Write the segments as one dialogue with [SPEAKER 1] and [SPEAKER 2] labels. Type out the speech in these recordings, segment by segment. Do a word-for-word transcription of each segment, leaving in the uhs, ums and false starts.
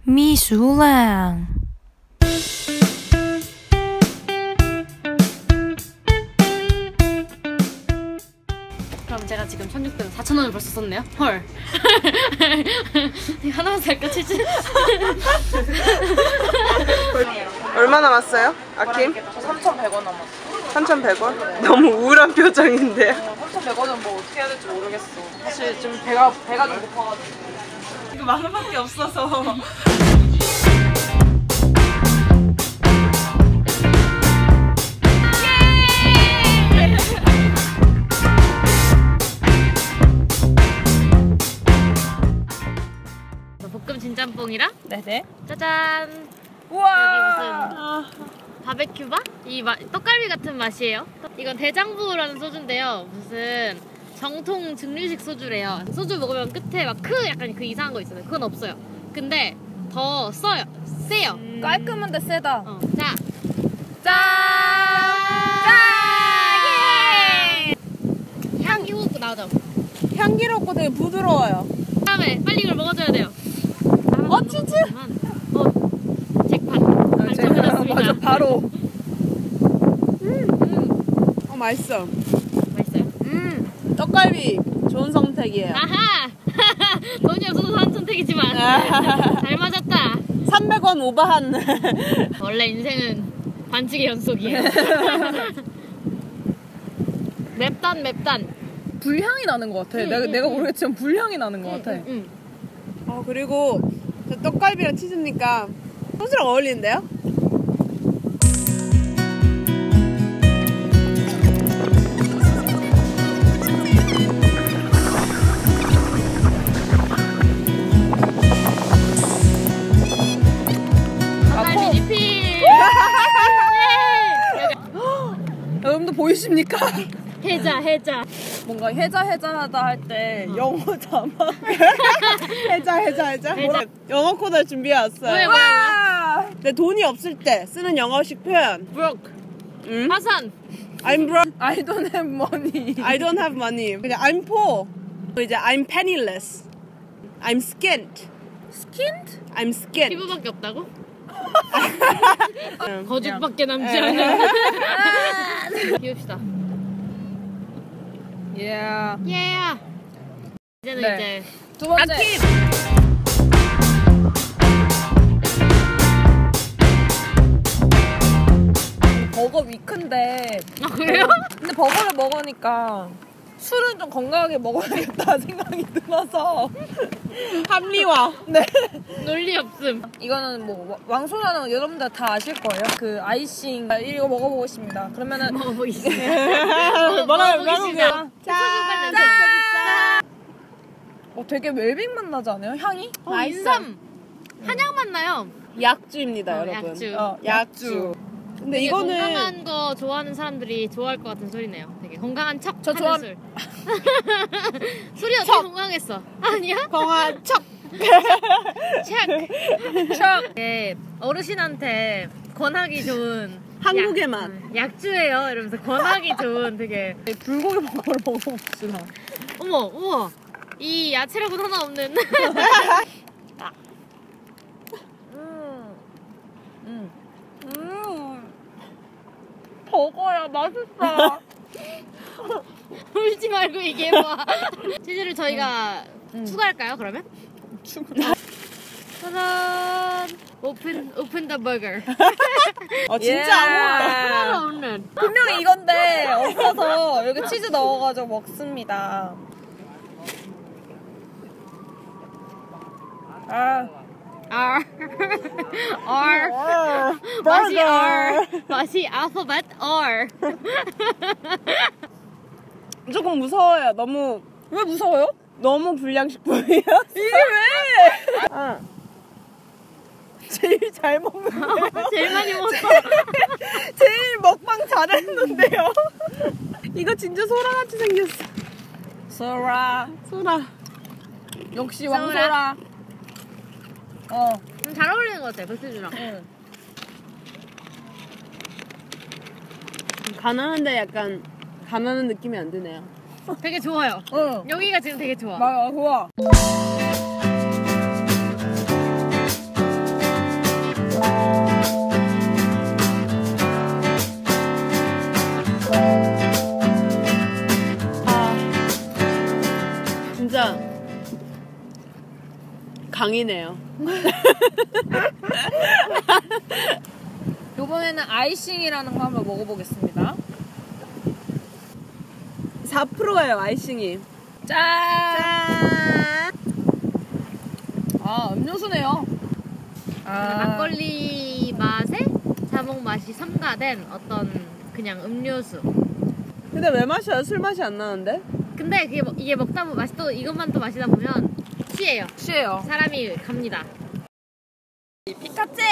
[SPEAKER 1] 미술랑
[SPEAKER 2] 그럼 제가 지금 천육백 원 사천 원을 벌써 썼네요? 헐. 이거 하나만 살까 치즈?
[SPEAKER 3] 얼마 남았어요? 아킴?
[SPEAKER 4] 저 삼천백 원 남았어.
[SPEAKER 3] 삼천백 원? 너무 우울한 표정인데요.
[SPEAKER 4] 삼천백 원은 뭐 어떻게 해야 될지 모르겠어. 사실 좀 배가 배가 좀 고파가지고.
[SPEAKER 3] 이거 만 원밖에 없어서.
[SPEAKER 2] 볶음 진짬뽕이랑
[SPEAKER 4] 네네.
[SPEAKER 2] 짜잔.
[SPEAKER 4] 우와.
[SPEAKER 2] 여기 무슨 바베큐바? 이 마, 떡갈비 같은 맛이에요. 이건 대장부라는 소주인데요. 무슨 정통 증류식 소주래요. 소주 먹으면 끝에 막 크 약간 그 이상한 거 있잖아요. 그건 없어요. 근데 더 써요. 세요.
[SPEAKER 4] 음. 깔끔한데 세다.
[SPEAKER 2] 어. 자,
[SPEAKER 4] 짠.
[SPEAKER 2] 짠! 향기 후고 나오죠.
[SPEAKER 4] 향기롭고 되게 부드러워요.
[SPEAKER 2] 다음에 빨리 이걸 먹어줘야 돼요.
[SPEAKER 4] 어 치즈.
[SPEAKER 2] 어, 잭팟. 당첨받았습니다.
[SPEAKER 4] 맞아 바로. 음. 음. 어 맛있어.
[SPEAKER 2] 맛있어요?
[SPEAKER 4] 음. 떡갈비 좋은 선택이에요.
[SPEAKER 2] 아하! 돈이 없어서 한 선택이지만 잘 맞았다.
[SPEAKER 4] 삼백 원 오버한.
[SPEAKER 2] 원래 인생은 반칙의 연속이에요. 맵단 맵단.
[SPEAKER 4] 불향이 나는 것 같아.
[SPEAKER 2] 응,
[SPEAKER 4] 내가
[SPEAKER 2] 응,
[SPEAKER 4] 내가
[SPEAKER 2] 응.
[SPEAKER 4] 모르겠지만 불향이 나는 것
[SPEAKER 2] 응,
[SPEAKER 4] 같아.
[SPEAKER 2] 응, 응.
[SPEAKER 3] 어, 그리고 저 떡갈비랑 치즈니까 소스랑 어울리는데요?
[SPEAKER 2] 떡갈비 리필.
[SPEAKER 4] 여러분들 보이십니까?
[SPEAKER 2] 해자 해자.
[SPEAKER 4] 뭔가 해자 해자하다 할 때
[SPEAKER 2] 어.
[SPEAKER 4] 영어 자막.
[SPEAKER 3] 해자 해자 해자.
[SPEAKER 2] 해자.
[SPEAKER 3] 영어 코드 준비해왔어요.
[SPEAKER 2] 뭐야, 뭐야,
[SPEAKER 4] 와!
[SPEAKER 3] 근데 돈이 없을 때 쓰는 영어식 표현.
[SPEAKER 2] broke.
[SPEAKER 3] 응?
[SPEAKER 2] 파산.
[SPEAKER 3] I'm broke.
[SPEAKER 4] I don't have money.
[SPEAKER 3] I don't have money. 그냥 I'm poor. 이제 I'm penniless. I'm skint.
[SPEAKER 4] Skinned?
[SPEAKER 3] I'm skint.
[SPEAKER 2] 피부밖에 없다고?
[SPEAKER 3] 응.
[SPEAKER 2] 거죽밖에 남지
[SPEAKER 3] 에.
[SPEAKER 2] 않은. 비웁시다.
[SPEAKER 4] Yeah.
[SPEAKER 2] 예. 이제는
[SPEAKER 4] 네.
[SPEAKER 2] 이제
[SPEAKER 4] 두 번째. 버거 위크인데.
[SPEAKER 2] 아 그래요?
[SPEAKER 4] 근데 버거를 먹으니까 술은 좀 건강하게 먹어야겠다 생각이 들어서.
[SPEAKER 3] 합리화.
[SPEAKER 4] 네.
[SPEAKER 2] 논리 없음.
[SPEAKER 4] 이거는 뭐 왕소라는 여러분들 다 아실 거예요. 그 아이싱. 이거 먹어보고 싶습니다. 그러면은
[SPEAKER 2] 먹어보겠습니다.
[SPEAKER 3] 먹어보겠습니다.
[SPEAKER 2] 짠.
[SPEAKER 4] 어, 되게 웰빙 맛 나지 않아요? 향이?
[SPEAKER 2] 어, 인삼. 한약 맛 나요.
[SPEAKER 3] 약주입니다,
[SPEAKER 2] 어,
[SPEAKER 3] 여러분.
[SPEAKER 2] 약주.
[SPEAKER 4] 어,
[SPEAKER 3] 약주. 근데
[SPEAKER 2] 되게
[SPEAKER 3] 이거는
[SPEAKER 2] 건강한 거 좋아하는 사람들이 좋아할 것 같은 소리네요. 되게 건강한 척
[SPEAKER 4] 저
[SPEAKER 2] 하는
[SPEAKER 4] 좋아-
[SPEAKER 2] 술. 술이 어떻게 건강했어? 아니야?
[SPEAKER 3] 건강한 척.
[SPEAKER 2] 책. 척. 네, 어르신한테 권하기 좋은
[SPEAKER 3] 한국의
[SPEAKER 2] 약,
[SPEAKER 3] 맛.
[SPEAKER 2] 음, 약주예요. 이러면서 권하기 좋은 되게
[SPEAKER 4] 불고기 버거를 먹어봅시다.
[SPEAKER 2] 어머 우와 이 야채라고는 하나 없는.
[SPEAKER 4] 음. 음. 음. 버거야, 맛있어.
[SPEAKER 2] 울지 말고 얘기해봐. 치즈를 저희가
[SPEAKER 4] 음.
[SPEAKER 2] 추가할까요 그러면? 짜잔. 오픈 오픈 더 버거.
[SPEAKER 3] 어, 진짜
[SPEAKER 4] 예.
[SPEAKER 3] 아무것도
[SPEAKER 2] 하나 없는.
[SPEAKER 4] 분명히 이건데 없어서 여기 치즈 넣어가지고 먹습니다. 아,
[SPEAKER 2] R R 맛이 R 맛이 알파벳 R.
[SPEAKER 3] 조금 무서워요. 너무
[SPEAKER 4] 왜 무서워요?
[SPEAKER 3] 너무 불량식품이에요.
[SPEAKER 4] 이게 왜?
[SPEAKER 3] 아,
[SPEAKER 4] 제일 잘 먹는
[SPEAKER 2] 제일 많이 먹었어.
[SPEAKER 3] 제일 먹방 잘했는데요. 이거 진짜 소라같이 생겼어.
[SPEAKER 4] 소라.
[SPEAKER 3] 소라.
[SPEAKER 4] 역시
[SPEAKER 2] 소라.
[SPEAKER 4] 왕소라. 어.
[SPEAKER 2] 음, 잘 어울리는 것 같아 백수주랑.
[SPEAKER 4] 응.
[SPEAKER 3] 가난한데 약간 가난한 느낌이 안 드네요.
[SPEAKER 2] 되게 좋아요.
[SPEAKER 4] 응.
[SPEAKER 2] 여기가 지금 되게 좋아.
[SPEAKER 4] 맞아, 좋아.
[SPEAKER 3] 강이네요.
[SPEAKER 4] 이번에는 아이싱이라는 거 한번 먹어보겠습니다.
[SPEAKER 3] 사 퍼센트예요 아이싱이.
[SPEAKER 4] 짠! 아, 음료수네요. 아,
[SPEAKER 2] 막걸리 맛에 자몽 맛이 첨가된 어떤 그냥 음료수.
[SPEAKER 3] 근데 왜 마셔요? 술 맛이 안 나는데?
[SPEAKER 2] 근데 그게 먹- 이게 먹다 보면 맛이 또 이것만 또 마시다 보면 취해요.
[SPEAKER 4] 취해요.
[SPEAKER 2] 사람이 갑니다.
[SPEAKER 4] 피카체!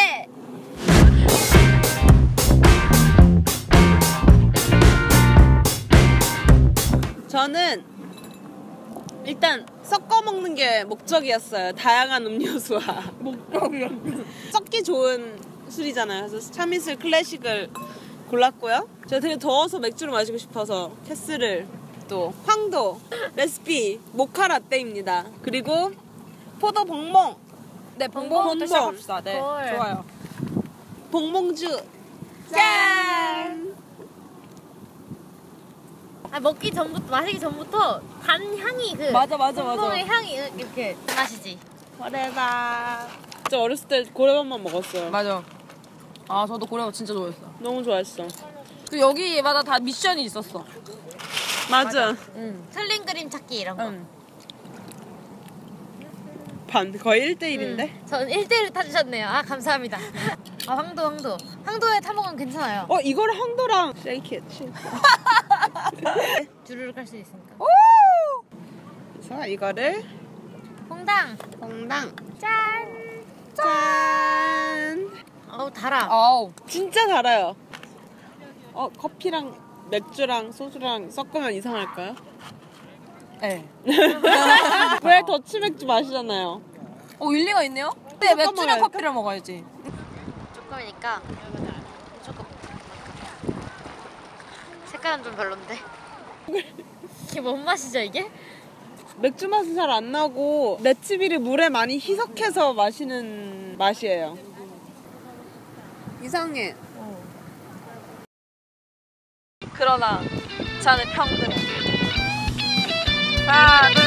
[SPEAKER 3] 저는 일단 섞어 먹는 게 목적이었어요. 다양한 음료수와 목적이었어요. 섞기 좋은 술이잖아요. 그래서 참이슬 클래식을 골랐고요. 제가 되게 더워서 맥주를 마시고 싶어서 캐스를, 또 황도, 레시피 모카 라떼입니다. 그리고 포도 봉몽,
[SPEAKER 4] 네, 봉봉부터
[SPEAKER 3] 봉봉.
[SPEAKER 4] 시작합시다. 네,
[SPEAKER 2] 헐.
[SPEAKER 4] 좋아요.
[SPEAKER 3] 봉봉주. 짠!
[SPEAKER 2] 아, 먹기 전부터 마시기 전부터 단 향이 그
[SPEAKER 4] 맞아, 맞아, 맞아.
[SPEAKER 2] 의 향이 이렇게 마시지.
[SPEAKER 3] 고래밥. 저 어렸을 때 고래밥만 먹었어요.
[SPEAKER 4] 맞아. 아, 저도 고래밥 진짜 좋아했어.
[SPEAKER 3] 너무 좋아했어.
[SPEAKER 4] 그 여기마다 다 미션이 있었어.
[SPEAKER 3] 맞아.
[SPEAKER 4] 응.
[SPEAKER 2] 틀린 그림 찾기 이런 거.
[SPEAKER 4] 응.
[SPEAKER 3] 반 거의 일 대 일인데?
[SPEAKER 2] 음, 전 일 대일을 타주셨네요. 아, 감사합니다. 아, 황도, 황도. 황도에 타먹으면 괜찮아요.
[SPEAKER 3] 어 이걸 황도랑 shake it.
[SPEAKER 2] 주르륵 할 수 있으니까.
[SPEAKER 3] 그래서 이거를
[SPEAKER 2] 홍당.
[SPEAKER 3] 봉당
[SPEAKER 2] 짠.
[SPEAKER 3] 짠.
[SPEAKER 2] 어우, 달아.
[SPEAKER 4] 아우.
[SPEAKER 3] 진짜 달아요. 어 커피랑 맥주랑 소주랑 섞으면 이상할까요?
[SPEAKER 4] 네.
[SPEAKER 3] 왜 더치 맥주 마시잖아요.
[SPEAKER 4] 어, 일리가 있네요? 근데
[SPEAKER 3] 섞어
[SPEAKER 4] 맥주랑
[SPEAKER 3] 먹어야겠다.
[SPEAKER 4] 커피를 먹어야지.
[SPEAKER 2] 조금이니까 조금. 색깔은 좀 별론데. 이게 뭔 맛이죠, 이게?
[SPEAKER 3] 맥주 맛은 잘 안 나고 레치비를 물에 많이 희석해서 마시는 맛이에요. 이상해.
[SPEAKER 4] 그러나 자는 평등해. 하나, 둘,